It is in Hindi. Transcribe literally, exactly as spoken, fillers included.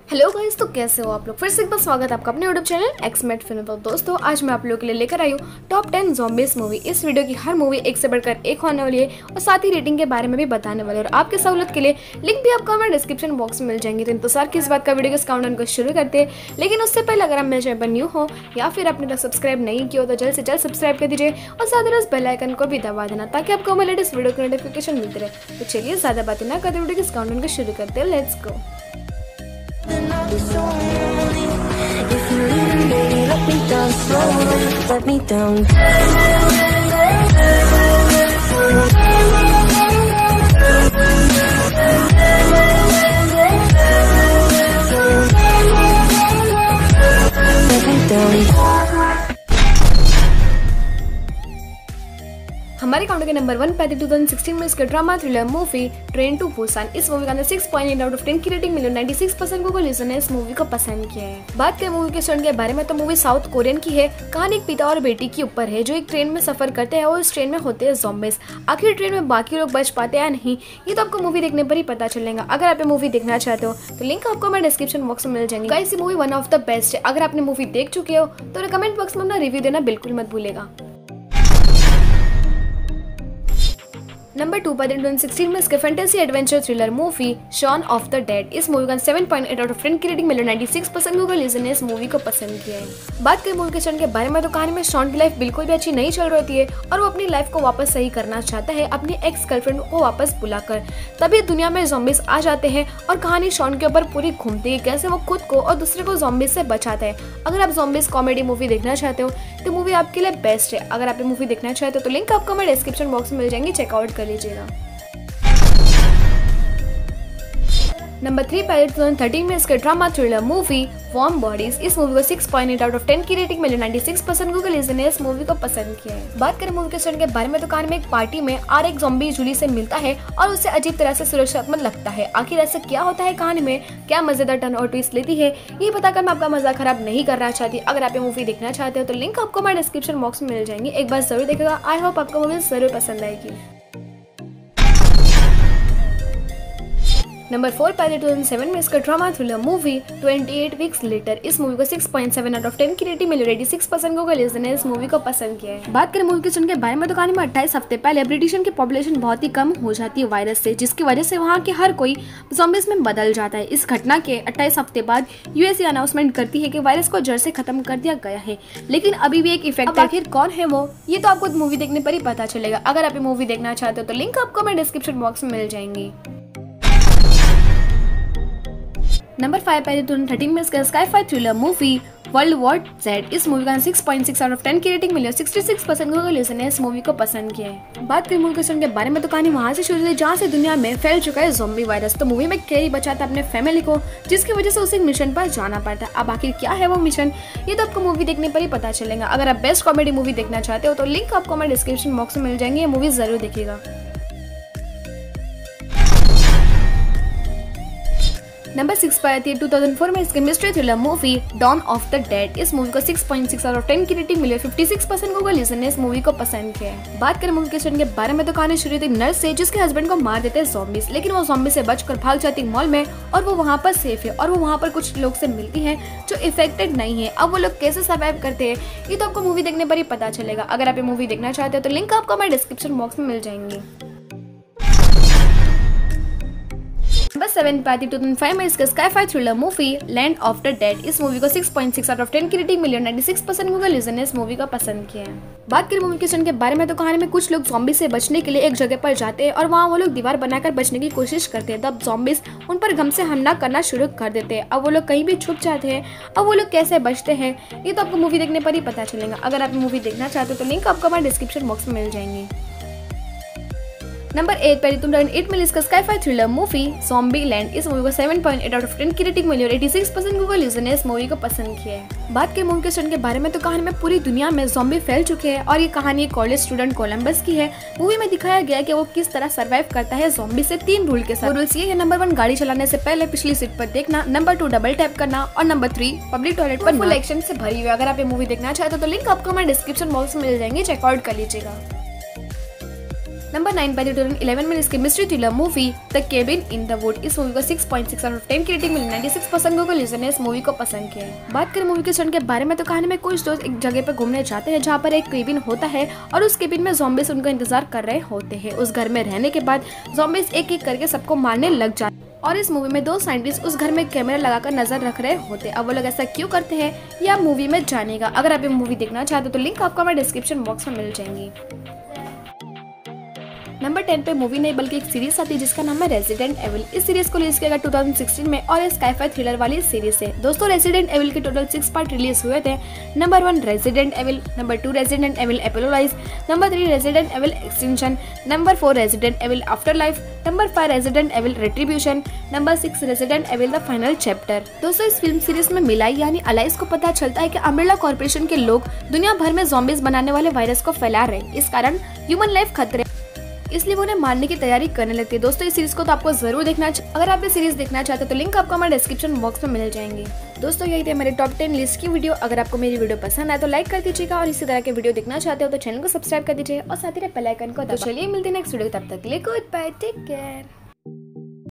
हेलो गाइस, तो कैसे हो आप लोग। फिर से एक बार स्वागत है आपका अपने यूट्यूब चैनल एक्समेट फिल्म पर। दोस्तों आज मैं आप लोगों के लिए लेकर आई हूँ टॉप टेन ज़ॉम्बीज मूवी। इस वीडियो की हर मूवी एक से बढ़कर एक होने वाली है और साथ ही रेटिंग के बारे में भी बताने वाले। और आपके सहूलत के लिए लिंक भी आपको हमारे डिस्क्रिप्शन बॉक्स में मिल जाएंगे। तो इंतजार किस बात का, वीडियो के काउंटडाउन को शुरू करते हैं। लेकिन उससे पहले अगर आप मेरे चैनल पर न्यू हो या फिर आपने तक सब्सक्राइब नहीं किया तो जल्द से जल्द सब्सक्राइब कर दीजिए और साथ ही उस बेल आइकन को भी दबा देना ताकि आपको हमारे लेटेस्ट वीडियो की नोटिफिकेशन मिलती रहे। तो चलिए ज्यादा बातें ना करते वीडियो के काउंटडाउन को शुरू करते हैं। Let's go. If you leave me, let me down slowly, let me down. Let me down. हमारे काउंटर के नंबर वन पे दो हज़ार सोलह में इसके drama thriller movie Train to Busan. इस मूवी का अंदर छह पॉइंट आठ आउट ऑफ दस की रेटिंग मिली। छियानवे परसेंट को लिसनर ने इस मूवी को पसंद किया है। बात करें मूवी के स्टोरी के बारे में तो मूवी साउथ कोरियन की है। कहानी एक पिता और बेटी के ऊपर है जो एक ट्रेन में सफर करते हैं और इस ट्रेन में होते हैं ज़ॉम्बीज। आखिर ट्रेन में बाकी लोग बच पाते हैं या नहीं, ये तो आपको मूवी देखने पर ही पता चलेगा। अगर आप ये मूवी देखना चाहते हो तो लिंक आपको हमारे डिस्क्रिप्शन बॉक्स में मिल जाएंगे। गाइस ये movie one of the best है। अगर आपने मूवी देख चुके हो तो कमेंट बॉक्स में अपना रिव्यू देना बिल्कुल मत भूलेगा। नंबर टू पर दो हज़ार सोलह में इसके fantasy adventure thriller movie Shaun of the Dead. इस मूवी का सात पॉइंट आठ आउट ऑफ दस की रेटिंग मिली। छियानवे परसेंट लोगों ने इस मूवी को पसंद किया है। बात करें मूवी के स्टोरी के बारे में तो कहानी में शॉन की लाइफ बिल्कुल भी अच्छी नहीं चल रही है और वो अपनी लाइफ को वापस सही करना चाहता है अपनी एक्स गर्लफ्रेंड को वापस बुलाकर। तभी दुनिया में ज़ॉम्बीज आ जाते हैं और कहानी शॉन के ऊपर पूरी घूमती है कैसे वो खुद को और दूसरे को ज़ॉम्बीज से बचाता है। अगर आप ज़ॉम्बीज कॉमेडी मूवी देखना चाहते हो तो मूवी आपके लिए बेस्ट है। अगर आप ये मूवी देखना चाहते हो तो लिंक आपको हमारे डिस्क्रिप्शन बॉक्स में मिल जाएंगे, चेकआउट कर लीजिएगा। नंबर थ्री पर दो हज़ार तेरह में इसके drama thriller movie Warm Bodies. इस मूवी को छह पॉइंट आठ आउट ऑफ दस की रेटिंग मिली। छियानवे परसेंट को लिसनर ने इस मूवी को पसंद किया है। बात करें मूवी के स्टोरी के बारे में तो कहानी में एक पार्टी में आर एक ज़ॉम्बी जूली से मिलता है और उसे अजीब तरह से सुरक्षात्मक लगता है। आखिर ऐसा क्या होता है कहानी में, क्या मजेदार टर्न और ट्विस्ट लेती है, ये बताकर मैं आपका मजा खराब नहीं करना चाहती। अगर आप ये मूवी देखना चाहते हो तो लिंक आपको हमारे डिस्क्रिप्शन बॉक्स में मिल जाएंगे, एक बार जरूर देखिएगा। आई होप आपको मूवी जरूर पसंद आएगी। नंबर फोर पर दो हज़ार सात में इसका ड्रामा थ्रिलर मूवी अट्ठाईस वीक्स लेटर। इस मूवी को छह पॉइंट सात आउट ऑफ दस की रेटिंग मिली। छियासी परसेंट को लिसनर ने इस मूवी को पसंद किया है। बात करें मूवी के स्टोरी के बारे में तो कहानी में अट्ठाईस हफ्ते पहले ब्रिटिशन की पॉपुलेशन बहुत ही कम हो जाती है वायरस से, जिसकी वजह से वहाँ के हर कोई ज़ॉम्बीज में बदल जाता है। इस घटना के अट्ठाईस हफ्ते बाद यूएस अनाउंसमेंट करती है कि वायरस को जड़ से खत्म कर दिया गया है, लेकिन अभी भी एक इफेक्ट। आखिर कौन है वो, ये तो आपको मूवी देखने पर ही पता चलेगा। अगर आप ये मूवी देखना चाहते हो तो लिंक आपको हमारे डिस्क्रिप्शन बॉक्स में मिल जाएंगी। नंबर फाइव पर दो हज़ार तेरह में इसका sci fi thriller movie World War Z. इस मूवी का छह पॉइंट छह आउट ऑफ दस की रेटिंग मिली और छियासठ परसेंट को लिसनर ने इस मूवी को पसंद किया है। बात करें मूवी के स्टोरी के बारे में तो कहानी वहां से शुरू हुई जहां से दुनिया में फैल चुका है ज़ॉम्बी वायरस। तो मूवी में कैरी बचाता है अपने फैमिली को, जिसकी वजह से उसे एक मिशन पर जाना पड़ता है। अब आखिर क्या है वो मिशन, ये तो आपको मूवी देखने पर ही पता चलेगा। अगर आप बेस्ट कॉमेडी मूवी देखना चाहते हो तो लिंक आपको हमारे डिस्क्रिप्शन बॉक्स में मिल जाएंगे, ये मूवी जरूर देखिएगा। नंबर सिक्स पर आती है दो हज़ार चार में इसके mystery thriller movie Dawn of the Dead. इस मूवी को छह पॉइंट छह आउट ऑफ दस की रेटिंग मिली। छप्पन परसेंट को लिसनर ने इस मूवी को पसंद किया है। बात करें मूवी के स्टोरी के बारे में तो कहानी शुरू होती है नर्स से जिसके हस्बैंड को मार देते हैं ज़ॉम्बीज, लेकिन वो ज़ॉम्बी से बचकर भाग जाती है मॉल में और वो वहाँ पर सेफ है और वो वहाँ पर कुछ लोग से मिलती है जो इफेक्टेड नहीं है। अब वो लोग कैसे सर्वाइव करते हैं ये तो आपको मूवी देखने पर ही पता चलेगा। अगर आप ये मूवी देखना चाहते हो तो लिंक आपको हमारे डिस्क्रिप्शन बॉक्स में मिल जाएंगे। नंबर सेवन पर दो हज़ार पाँच में इसका sci fi thriller movie Land of the Dead. इस मूवी को छह पॉइंट छह आउट ऑफ दस की रेटिंग मिली और छियानवे परसेंट को लिसनर ने इस मूवी को पसंद किया है। बात करें मूवी के स्टोरी के बारे में तो कहानी में कुछ लोग ज़ॉम्बी से बचने के लिए एक जगह पर जाते हैं और वहाँ वो लोग दीवार बनाकर बचने की कोशिश करते हैं। तब ज़ॉम्बीज उन पर घम से हमला करना शुरू कर देते हैं। अब वो लोग कहीं भी छुप जाते हैं। अब वो लोग कैसे बचते हैं ये तो आपको मूवी देखने पर ही पता चलेगा। अगर आप मूवी देखना चाहते हो तो लिंक आपको हमारे डिस्क्रिप्शन बॉक्स में मिल जाएंगे। नंबर एट पर दो हज़ार आठ में इसका sci fi thriller movie Zombieland. इस मूवी को सात पॉइंट आठ आउट ऑफ दस की रेटिंग मिली और छियासी परसेंट को लिसनर ने इस मूवी को पसंद किया है। बात करें मूवी के स्टोरी के बारे में तो कहानी में पूरी दुनिया में ज़ॉम्बी फैल चुके हैं और ये कहानी एक कॉलेज स्टूडेंट कोलंबस की है। मूवी में दिखाया गया है कि वो किस तरह सर्वाइव करता है ज़ॉम्बी से तीन रूल के साथ। रूल्स ये है, नंबर वन गाड़ी चलाने से पहले पिछली सीट पर देखना, नंबर टू डबल टैप करना और नंबर थ्री पब्लिक टॉयलेट पर फुल एक्शन से भरी हुई। अगर आप ये मूवी देखना चाहते हो तो लिंक आपको हमारे डिस्क्रिप्शन बॉक्स में मिल जाएंगे, चेकआउट कर लीजिएगा। नंबर नाइन पर दो हज़ार ग्यारह में इसकी mystery thriller movie The Cabin in the Wood, इस मूवी को छह पॉइंट छह आउट ऑफ दस की रेटिंग मिली। छियानवे परसेंट लोगों ने इस मूवी को पसंद किया है। बात करें मूवी के स्टोरी के बारे में तो कहानी में कुछ दोस्त एक जगह पर घूमने जाते हैं जहाँ पर एक केबिन होता है और उस केबिन में ज़ॉम्बीज उनका इंतजार कर रहे होते हैं। उस घर में रहने के बाद ज़ॉम्बीज एक एक करके सबको मारने लग जाते हैं और इस मूवी में दो साइंटिस्ट उस घर में कैमरा लगाकर नजर रख रहे होते हैं। अब वो लोग ऐसा क्यों करते हैं ये आप मूवी में जानेगा। अगर आप ये मूवी देखना चाहते हो तो लिंक आपको हमारे डिस्क्रिप्शन बॉक्स में मिल जाएंगी। नंबर टेन पे मूवी नहीं बल्कि एक सीरीज आती है जिसका नाम है रेजिडेंट एविल। इस सीरीज को रिलीज किया गया दो हज़ार सोलह में और स्काई-फाई थ्रिलर वाली सीरीज है। दोस्तों रेजिडेंट एविल के टोटल सिक्स पार्ट रिलीज हुए थे। Number one Resident Evil, number two Resident Evil Apocalypse, number three Resident Evil Extinction, number four Resident Evil Afterlife, number five Resident Evil Retribution, number six Resident Evil The Final Chapter. दोस्तों इस फिल्म सीरीज में मिलाई यानी अलाइस को पता चलता है कि अम्ब्रेला कॉर्पोरेशन के लोग दुनिया भर में ज़ॉम्बीज बनाने वाले वायरस को फैला रहे हैं। इस कारण ह्यूमन लाइफ खतरे, इसलिए वो उन्हें मारने की तैयारी करने लगती है। दोस्तों इस सीरीज को तो आपको जरूर देखना चाहिए। अगर आप ये सीरीज देखना चाहते हो तो लिंक आपको हमारे डिस्क्रिप्शन बॉक्स में मिल जाएंगे। दोस्तों यही थे हमारे टॉप टेन लिस्ट की वीडियो। अगर आपको मेरी वीडियो पसंद आए तो लाइक कर दीजिएगा और इसी तरह के वीडियो देखना चाहते हो तो चैनल को सब्सक्राइब कर दीजिए और साथ ही बेल आइकन को। तो चलिए मिलते हैं नेक्स्ट वीडियो, तब तक के लिए गुड बाय, टेक केयर।